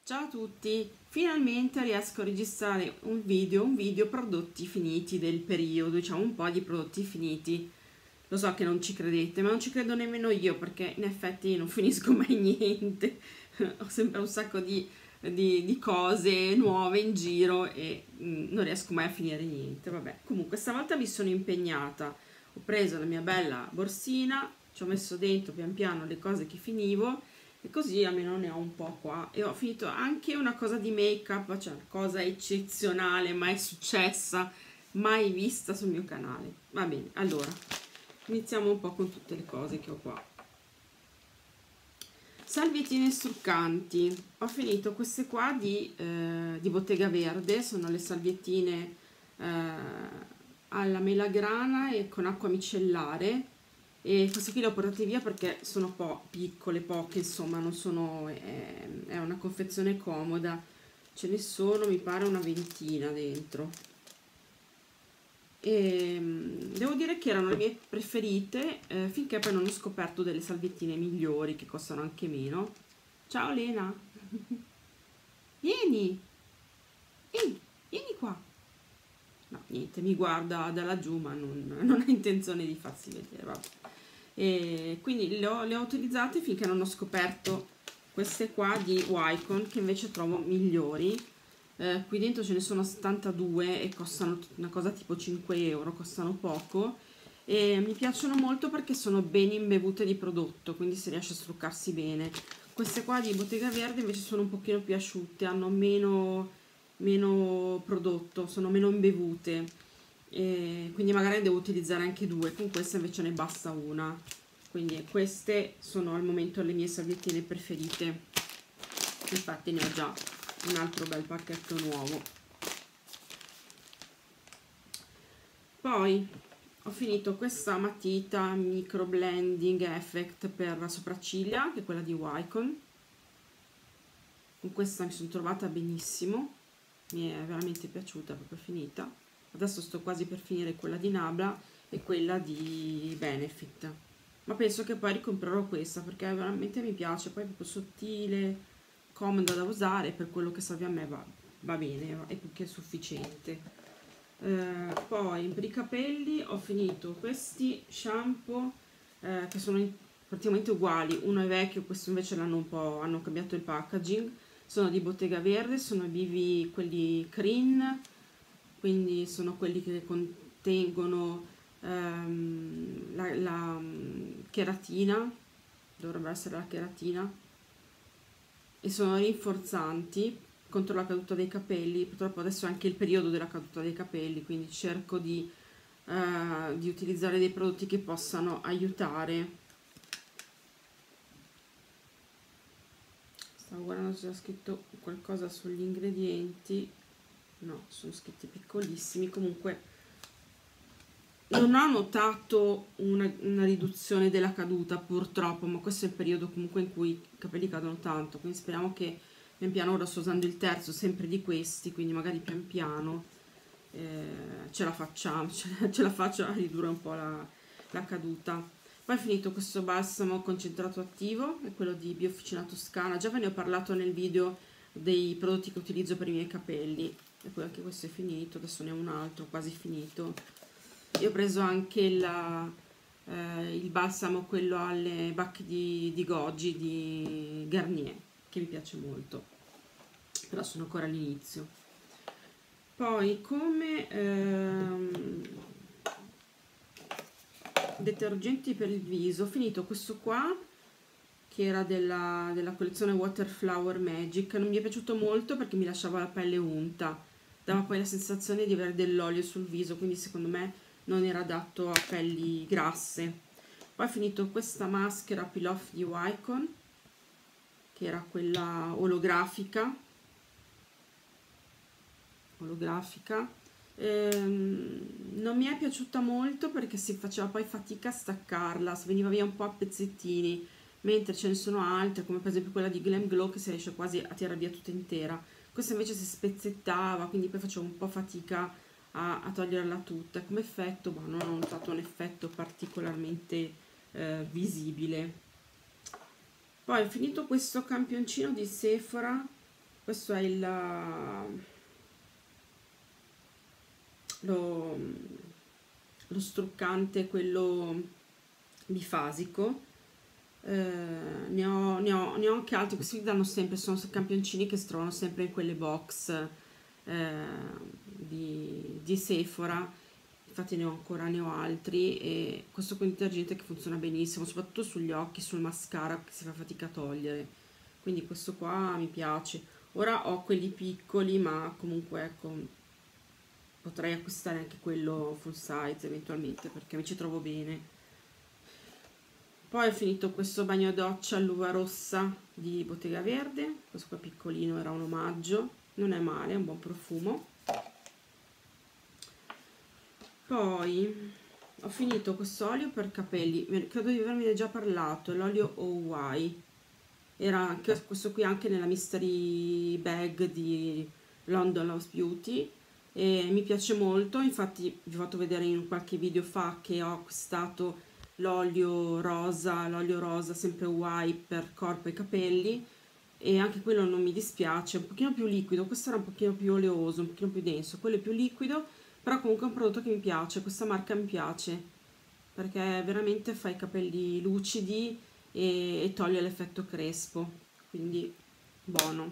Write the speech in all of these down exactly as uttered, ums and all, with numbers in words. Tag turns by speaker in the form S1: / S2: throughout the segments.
S1: Ciao a tutti, finalmente riesco a registrare un video, un video prodotti finiti del periodo, diciamo un po' di prodotti finiti. Lo so che non ci credete, ma non ci credo nemmeno io perché in effetti non finisco mai niente. Ho sempre un sacco di, di- di cose nuove in giro e mm, non riesco mai a finire niente. Vabbè, comunque stavolta mi sono impegnata, ho preso la mia bella borsina, ci ho messo dentro pian piano le cose che finivo e così almeno ne ho un po' qua. E ho finito anche una cosa di make up, cioè una cosa eccezionale, mai successa, mai vista sul mio canale. Va bene, allora iniziamo un po' con tutte le cose che ho qua. Salviettine struccanti, ho finito queste qua di, eh, di Bottega Verde, sono le salviettine eh, alla melagrana e con acqua micellare. E queste qui le ho portate via perché sono po' piccole, poche, insomma, non sono, è, è una confezione comoda. Ce ne sono, mi pare, una ventina dentro. E mm, devo dire che erano le mie preferite, eh, finché poi non ho scoperto delle salviettine migliori che costano anche meno. Ciao Lena, vieni, ehi, vieni qua. No, niente, mi guarda da laggiù, ma non, non ha intenzione di farsi vedere, vabbè. E quindi le ho, le ho utilizzate finché non ho scoperto queste qua di Wycon che invece trovo migliori. Eh, qui dentro ce ne sono settantadue e costano una cosa tipo cinque euro, costano poco e mi piacciono molto perché sono ben imbevute di prodotto, quindi si riesce a struccarsi bene. Queste qua di Bottega Verde invece sono un pochino più asciutte, hanno meno, meno prodotto, sono meno imbevute. E quindi magari devo utilizzare anche due, con questa invece ne basta una. Quindi queste sono al momento le mie salviettine preferite, infatti ne ho già un altro bel pacchetto nuovo. Poi ho finito questa matita micro blending effect per sopracciglia, che è quella di Wycon. Con questa mi sono trovata benissimo, mi è veramente piaciuta, proprio finita. Adesso sto quasi per finire quella di Nabla e quella di Benefit, ma penso che poi ricomprerò questa perché veramente mi piace, poi è proprio sottile, comoda da usare, per quello che serve a me va, va bene, è più che sufficiente. Eh, poi per i capelli ho finito questi shampoo eh, che sono praticamente uguali, uno è vecchio, questo invece l'hanno un po', hanno cambiato il packaging, sono di Bottega Verde, sono i B V quelli Crin, quindi sono quelli che contengono ehm, la, la cheratina, dovrebbe essere la cheratina, e sono rinforzanti contro la caduta dei capelli. Purtroppo adesso è anche il periodo della caduta dei capelli, quindi cerco di, eh, di utilizzare dei prodotti che possano aiutare. Stavo guardando se c'era scritto qualcosa sugli ingredienti. No, sono scritti piccolissimi. Comunque non ho notato una, una riduzione della caduta purtroppo, ma questo è il periodo comunque in cui i capelli cadono tanto, quindi speriamo che pian piano, ora sto usando il terzo sempre di questi, quindi magari pian piano eh, ce la facciamo, ce la, ce la faccio a ridurre un po' la, la caduta. Poi ho finito questo balsamo concentrato attivo, è quello di Biofficina Toscana, già ve ne ho parlato nel video dei prodotti che utilizzo per i miei capelli, e poi anche questo è finito, adesso ne ho un altro quasi finito. Io ho preso anche la, eh, il balsamo, quello alle bacche di, di goji di Garnier, che mi piace molto, però sono ancora all'inizio. Poi come ehm, detergenti per il viso ho finito questo qua che era della, della collezione Water Flower Magic. Non mi è piaciuto molto perché mi lasciava la pelle unta, dava poi la sensazione di avere dell'olio sul viso, quindi secondo me non era adatto a pelli grasse. Poi ho finito questa maschera Peel Off di Wycon, che era quella olografica olografica ehm, non mi è piaciuta molto perché si faceva poi fatica a staccarla, si veniva via un po' a pezzettini, mentre ce ne sono altre come per esempio quella di Glam Glow che si riesce quasi a tirare via tutta intera. Questa invece si spezzettava, quindi poi facevo un po' fatica a, a toglierla tutta. Come effetto, ma non ho notato un effetto particolarmente eh, visibile. Poi ho finito questo campioncino di Sephora Questo è il lo, lo struccante, quello bifasico. Eh, ne ho, ne ho, ne ho anche altri. Questi danno sempre, sono campioncini che si trovano sempre in quelle box eh, di, di Sephora. Infatti ne ho ancora, ne ho altri, e questo con detergente che funziona benissimo, soprattutto sugli occhi, sul mascara che si fa fatica a togliere, quindi questo qua mi piace. Ora ho quelli piccoli, ma comunque ecco, potrei acquistare anche quello full size eventualmente, perché mi ci trovo bene. Poi ho finito questo bagno doccia all'uva rossa di Bottega Verde, questo qua piccolino, era un omaggio, non è male, è un buon profumo. Poi ho finito questo olio per capelli, credo di avervene già parlato, è l'olio O Y, era anche questo qui anche nella mystery bag di London House Beauty e mi piace molto. Infatti vi ho fatto vedere in qualche video fa che ho acquistato l'olio rosa, l'olio rosa sempre O Y per corpo e capelli, e anche quello non mi dispiace, un pochino più liquido, questo era un pochino più oleoso, un pochino più denso, quello è più liquido, però comunque è un prodotto che mi piace, questa marca mi piace perché veramente fa i capelli lucidi e, e toglie l'effetto crespo, quindi buono.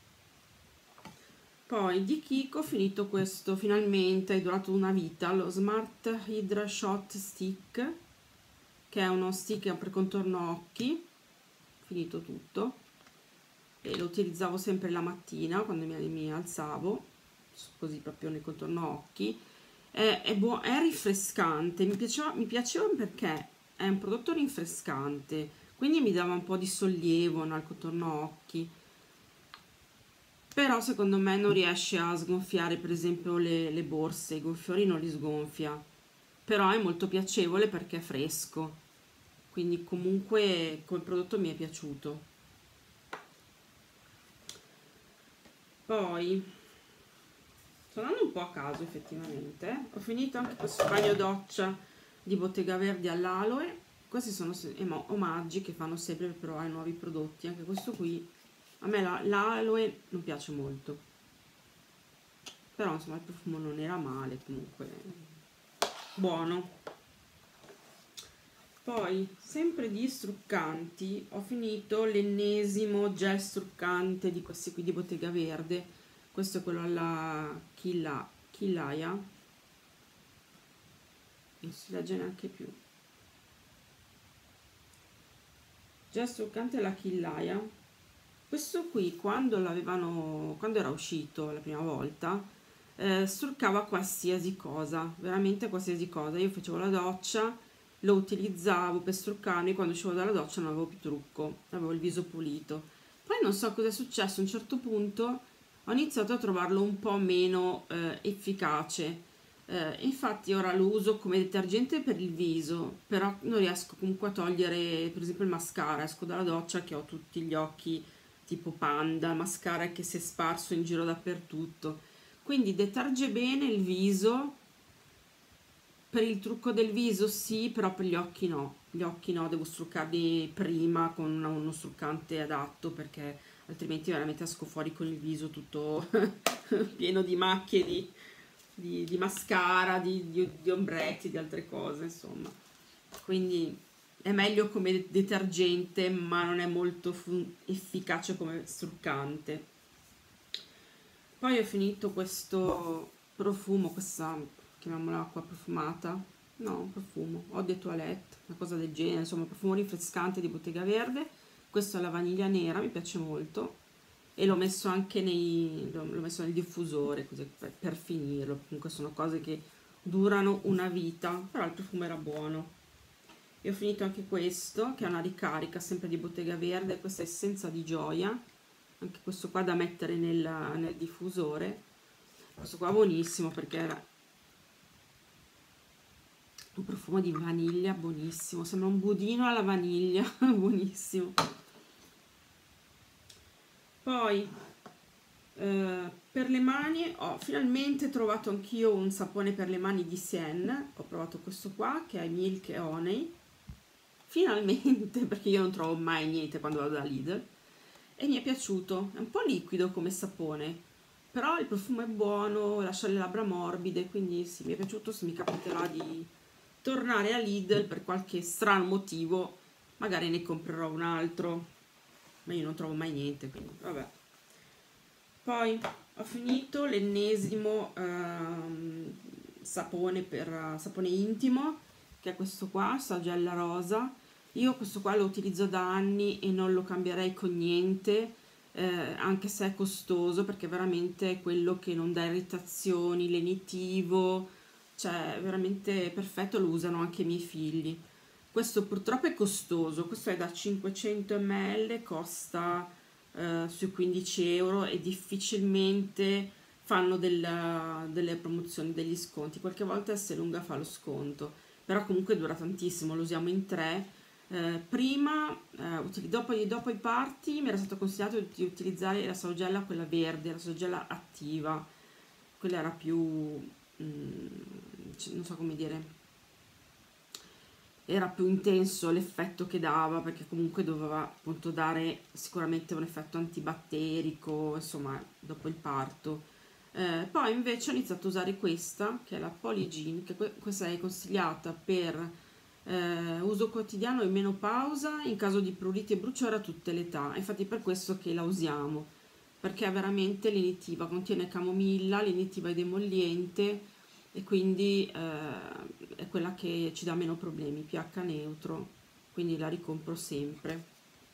S1: Poi di Kiko ho finito questo, finalmente è durato una vita, lo Smart Hydra Shot Stick, che è uno stick per contorno occhi, finito tutto, e lo utilizzavo sempre la mattina quando mi, mi alzavo, così proprio nel contorno occhi. È, è, buono, è rinfrescante, mi piaceva, mi piaceva perché è un prodotto rinfrescante, quindi mi dava un po' di sollievo al contorno occhi, però secondo me non riesce a sgonfiare per esempio le, le borse, i gonfiori non li sgonfia, però è molto piacevole perché è fresco, quindi comunque quel prodotto mi è piaciuto. Poi sto andando un po' a caso effettivamente, ho finito anche questo bagno doccia di Bottega Verde all'aloe. Questi sono omaggi che fanno sempre per provare nuovi prodotti, anche questo qui a me l'aloe non piace molto, però insomma il profumo non era male, comunque buono. Poi sempre di struccanti ho finito l'ennesimo gel struccante di questi qui di Bottega Verde, questo è quello alla Killa, Killaia, non si legge neanche più, gel struccante alla Killaia. Questo qui quando l'avevano, quando era uscito la prima volta, eh, struccava qualsiasi cosa, veramente qualsiasi cosa. Io facevo la doccia, lo utilizzavo per struccarmi, quando uscivo dalla doccia non avevo più trucco, avevo il viso pulito. Poi non so cosa è successo, a un certo punto ho iniziato a trovarlo un po' meno eh, efficace. Eh, infatti ora lo uso come detergente per il viso, però non riesco comunque a togliere per esempio il mascara, esco dalla doccia che ho tutti gli occhi tipo panda, mascara che si è sparso in giro dappertutto, quindi deterge bene il viso, per il trucco del viso sì, però per gli occhi no, gli occhi no, devo struccarli prima con uno, uno struccante adatto, perché altrimenti veramente esco fuori con il viso tutto pieno di macchie di, di, di mascara, di, di, di ombretti, di altre cose, insomma, quindi è meglio come detergente, ma non è molto efficace come struccante. Poi ho finito questo profumo, questa, chiamiamola acqua profumata, no, profumo, eau de toilette, una cosa del genere, insomma, profumo rinfrescante di Bottega Verde. Questo è la vaniglia nera, mi piace molto, e l'ho messo anche nei, l'ho messo nel diffusore, così per, per finirlo. Comunque sono cose che durano una vita, però il profumo era buono. E ho finito anche questo, che è una ricarica sempre di Bottega Verde, questa essenza di gioia, anche questo qua da mettere nel, nel diffusore. Questo qua è buonissimo perché era un profumo di vaniglia buonissimo, sembra un budino alla vaniglia, buonissimo. Poi eh, per le mani ho finalmente trovato anch'io un sapone per le mani di Sien, ho provato questo qua che è Milk e Honey, finalmente, perché io non trovo mai niente quando vado da Lidl, e mi è piaciuto, è un po' liquido come sapone, però il profumo è buono, lascia le labbra morbide, quindi sì, mi è piaciuto. Se mi capiterà di tornare a Lidl per qualche strano motivo, magari ne comprerò un altro, ma io non trovo mai niente, quindi vabbè. Poi ho finito l'ennesimo ehm, sapone per sapone intimo, che è questo qua, Sagella Rosa. Io questo qua lo utilizzo da anni e non lo cambierei con niente, eh, anche se è costoso, perché veramente è quello che non dà irritazioni, lenitivo, cioè veramente perfetto, lo usano anche i miei figli. Questo purtroppo è costoso, questo è da cinquecento millilitri, costa eh, sui quindici euro e difficilmente fanno della- delle promozioni, degli sconti. Qualche volta Esselunga fa lo sconto, però comunque dura tantissimo, lo usiamo in tre. Eh, prima, eh, utili- dopo, i- dopo i party mi era stato consigliato di utilizzare la saugella, quella verde, la saugella attiva, quella era più, mm, c- non so come dire, era più intenso l'effetto che dava, perché comunque doveva appunto dare sicuramente un effetto antibatterico, insomma, dopo il parto. Eh, poi invece ho iniziato a usare questa, che è la Polygiene, che que- questa è consigliata per eh, uso quotidiano in menopausa, in caso di pruriti e bruciore a tutte le età. Infatti per questo che la usiamo, perché è veramente lenitiva, contiene camomilla, lenitiva ed emolliente, e quindi eh, è quella che ci dà meno problemi, pH neutro, quindi la ricompro sempre.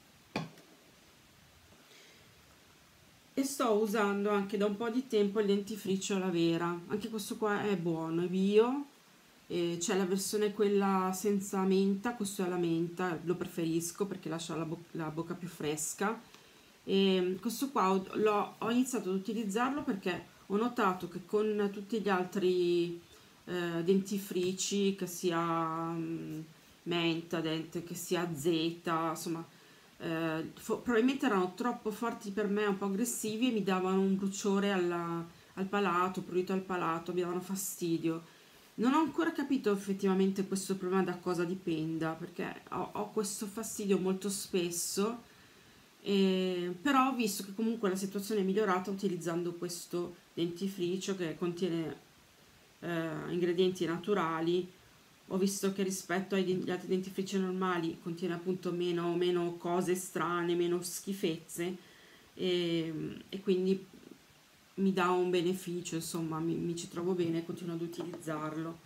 S1: E sto usando anche da un po' di tempo il dentifricio alla vera, anche questo qua è buono, è bio, e c'è la versione quella senza menta, questo è la menta, lo preferisco perché lascia la, bo- la bocca più fresca. E questo qua ho, l'ho- ho iniziato ad utilizzarlo perché ho notato che con tutti gli altri eh, dentifrici, che sia mm, menta, dente, che sia Z, insomma, eh, fo- probabilmente erano troppo forti per me, un po' aggressivi, e mi davano un bruciore alla- al palato, prurito al palato, mi davano fastidio. Non ho ancora capito effettivamente questo problema da cosa dipenda, perché ho, ho questo fastidio molto spesso, e- però ho visto che comunque la situazione è migliorata utilizzando questo dentifricio che contiene eh, ingredienti naturali. Ho visto che rispetto agli altri dentifrici normali contiene appunto meno, meno cose strane, meno schifezze, e, e quindi mi dà un beneficio, insomma, mi, mi ci trovo bene e continuo ad utilizzarlo.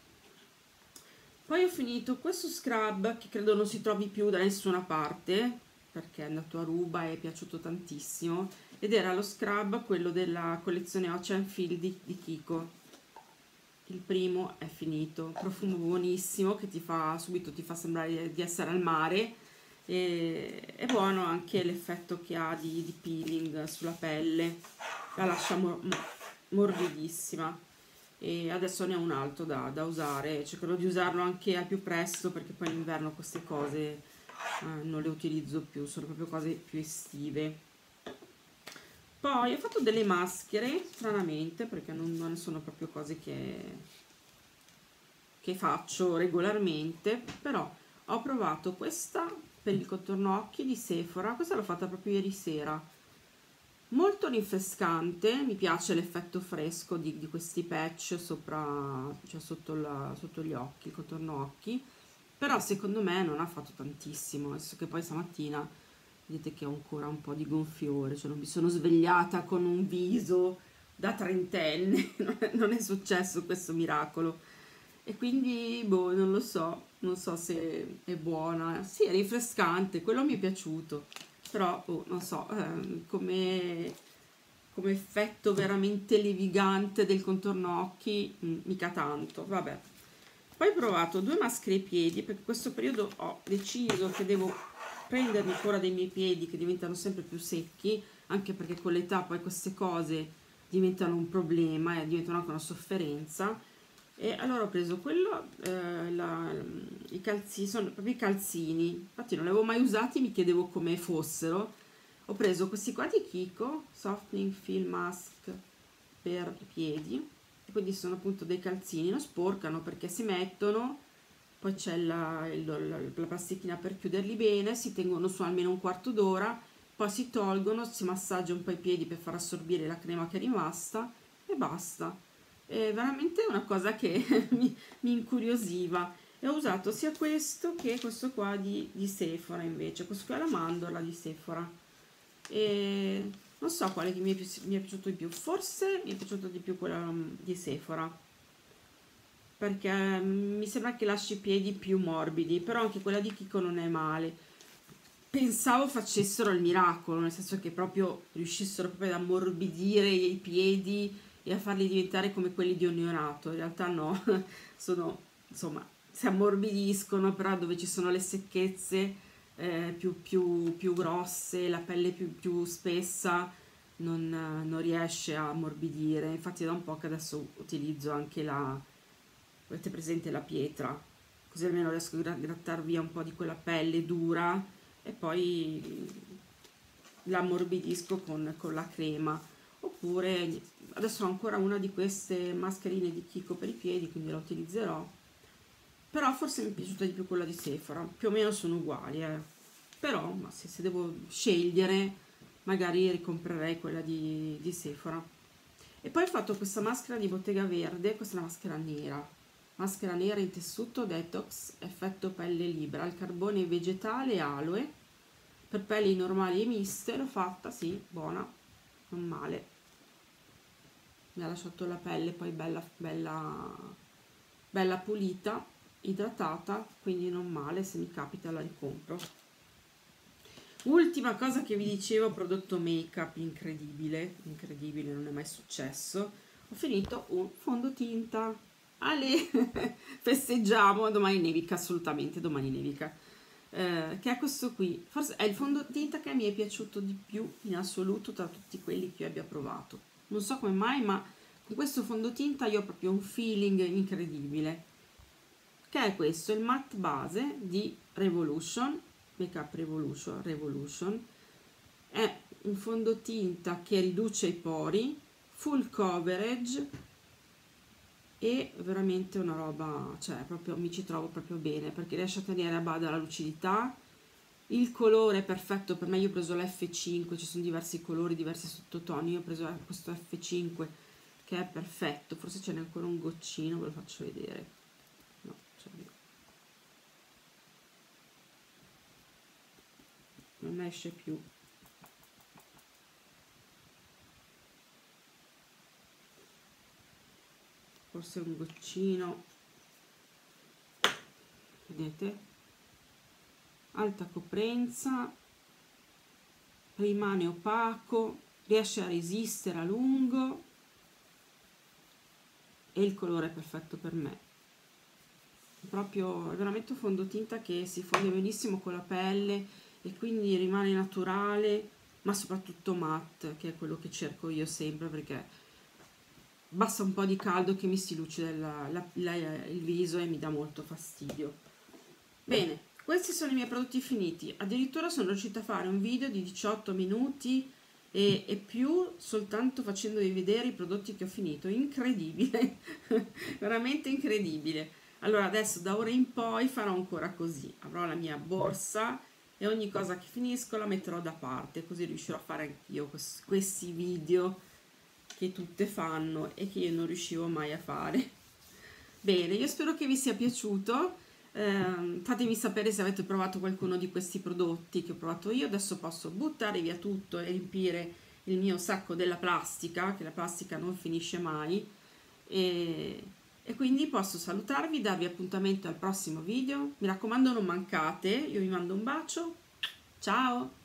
S1: Poi ho finito questo scrub che credo non si trovi più da nessuna parte, perché è andato a ruba e è piaciuto tantissimo, ed era lo scrub, quello della collezione Ocean Field di, di Kiko. Il primo è finito, profumo buonissimo che ti fa subito, ti fa sembrare di essere al mare, e è buono anche l'effetto che ha di, di peeling sulla pelle, la lascia mor- morbidissima. E adesso ne ho un altro da, da usare, cercherò di usarlo anche al più presto, perché poi in inverno queste cose eh, non le utilizzo più, sono proprio cose più estive. Poi ho fatto delle maschere, stranamente, perché non, non sono proprio cose che, che faccio regolarmente, però ho provato questa per il contorno occhi di Sephora, questa l'ho fatta proprio ieri sera, molto rinfrescante, mi piace l'effetto fresco di, di questi patch sopra, cioè sotto, la, sotto gli occhi, il contorno occhi, però secondo me non ha fatto tantissimo, adesso che poi stamattina vedete che ho ancora un po' di gonfiore, cioè non mi sono svegliata con un viso da trentenne, non è, non è successo questo miracolo, e quindi boh, non lo so, non so se è buona, sì è rinfrescante, quello mi è piaciuto, però boh, non so, ehm, come, come effetto veramente levigante del contorno occhi, mm, mica tanto, vabbè. Poi ho provato due maschere ai piedi, perché in questo periodo ho deciso che devo prendermi cura dei miei piedi che diventano sempre più secchi, anche perché con l'età poi queste cose diventano un problema e diventano anche una sofferenza. E allora ho preso quello, eh, la- i calzini, sono proprio i calzini, infatti non li avevo mai usati, mi chiedevo come fossero. Ho preso questi qua di Kiko, Softening Film Mask per i piedi, e quindi sono appunto dei calzini, non sporcano perché si mettono, poi c'è la, il- la, la plastichina per chiuderli bene, si tengono su almeno un quarto d'ora, poi si tolgono, si massaggia un po' i piedi per far assorbire la crema che è rimasta e basta. È veramente una cosa che mi, mi incuriosiva. E ho usato sia questo che questo qua di, di Sephora invece, questo qua è la mandorla di Sephora. E non so quale che mi è, più, mi è piaciuto di più, forse mi è piaciuto di più quella di Sephora, perché mi sembra che lasci i piedi più morbidi, però anche quella di Kiko non è male. Pensavo facessero il miracolo, nel senso che proprio riuscissero proprio ad ammorbidire i piedi e a farli diventare come quelli di Onorato. In realtà no, sono, insomma, si ammorbidiscono, però dove ci sono le secchezze eh, più, più, più grosse, la pelle più, più spessa, non, non riesce a ammorbidire. Infatti è da un po' che adesso utilizzo anche la, avete presente la pietra, così almeno riesco a grattar via un po' di quella pelle dura e poi la ammorbidisco con, con la crema. Oppure adesso ho ancora una di queste mascherine di Kiko per i piedi, quindi la utilizzerò, però forse mi è piaciuta di più quella di Sephora, più o meno sono uguali, eh. Però ma se, se devo scegliere magari ricomprerei quella di, di Sephora. E poi ho fatto questa maschera di Bottega Verde, questa è una maschera nera, maschera nera in tessuto detox, effetto pelle libera, al carbone vegetale e aloe, per pelli normali e miste. L'ho fatta, sì, buona, non male, mi ha lasciato la pelle poi bella bella bella pulita, idratata, quindi non male, se mi capita la ricompro. Ultima cosa che vi dicevo, prodotto make up incredibile, incredibile, non è mai successo. Ho finito un fondotinta. Ale, festeggiamo, domani nevica, assolutamente domani nevica. Eh, che è questo qui, forse è il fondotinta che mi è piaciuto di più in assoluto tra tutti quelli che io abbia provato. Non so come mai, ma con questo fondotinta io ho proprio un feeling incredibile. Che è questo, il matte base di Revolution, Make Up Revolution, Revolution. È un fondotinta che riduce i pori, full coverage, e veramente una roba, cioè proprio mi ci trovo proprio bene, perché riesce a tenere a bada la lucidità, il colore è perfetto per me. Io ho preso l'F cinque, ci sono diversi colori, diversi sottotoni, io ho preso questo F cinque che è perfetto, forse ce n'è ancora un goccino, ve lo faccio vedere, no, cioè, non esce più. Forse un goccino, vedete, alta coprenza, rimane opaco, riesce a resistere a lungo e il colore è perfetto per me. Proprio è veramente un fondotinta che si fonde benissimo con la pelle e quindi rimane naturale, ma soprattutto matte, che è quello che cerco io sempre, perché basta un po' di caldo che mi si lucida la, la, la, il viso e mi dà molto fastidio. Bene, questi sono i miei prodotti finiti. Addirittura sono riuscita a fare un video di diciotto minuti e, e più soltanto facendovi vedere i prodotti che ho finito. Incredibile, veramente incredibile. Allora adesso da ora in poi farò ancora così, avrò la mia borsa e ogni cosa che finisco la metterò da parte, così riuscirò a fare anch'io questi video che tutte fanno e che io non riuscivo mai a fare. Bene, io spero che vi sia piaciuto, eh, fatemi sapere se avete provato qualcuno di questi prodotti che ho provato io. Adesso posso buttare via tutto e riempire il mio sacco della plastica, che la plastica non finisce mai, e, e quindi posso salutarvi, darvi appuntamento al prossimo video. Mi raccomando, non mancate, io vi mando un bacio, ciao!